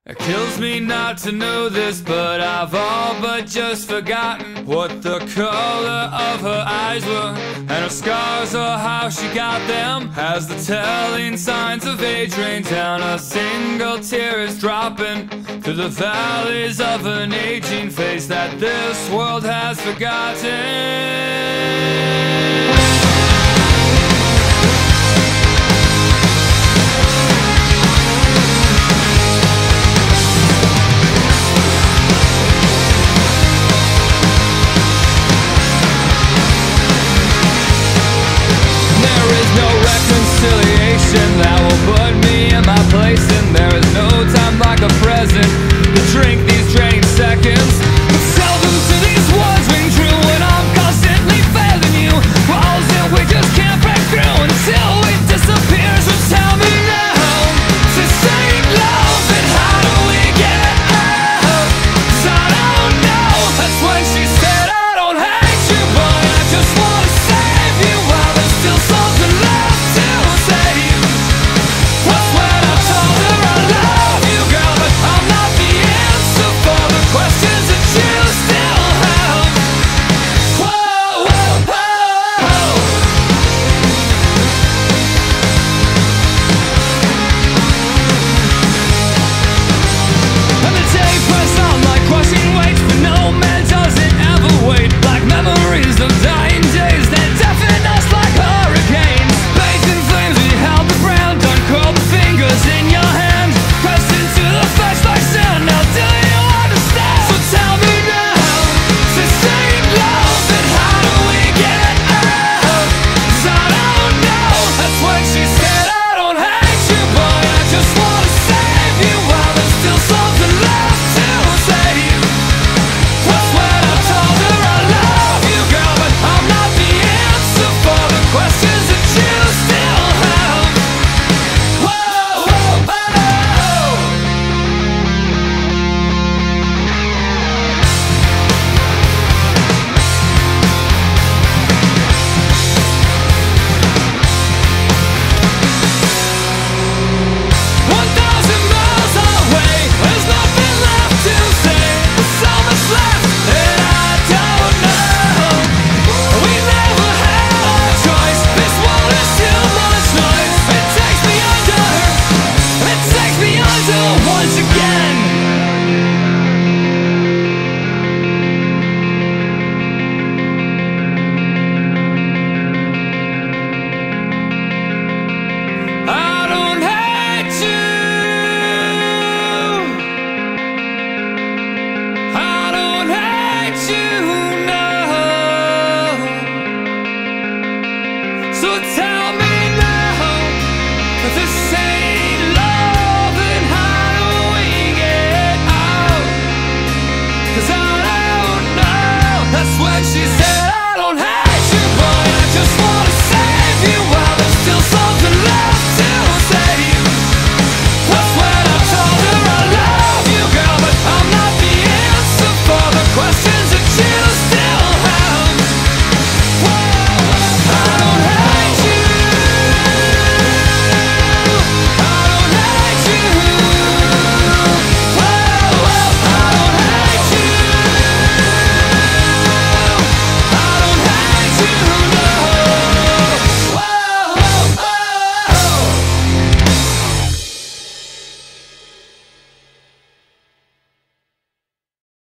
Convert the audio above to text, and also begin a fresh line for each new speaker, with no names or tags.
It kills me not to know this, but I've all but just forgotten what the color of her eyes were, and her scars or how she got them. As the telling signs of age rain down, a single tear is dropping through the valleys of an aging face that this world has forgotten.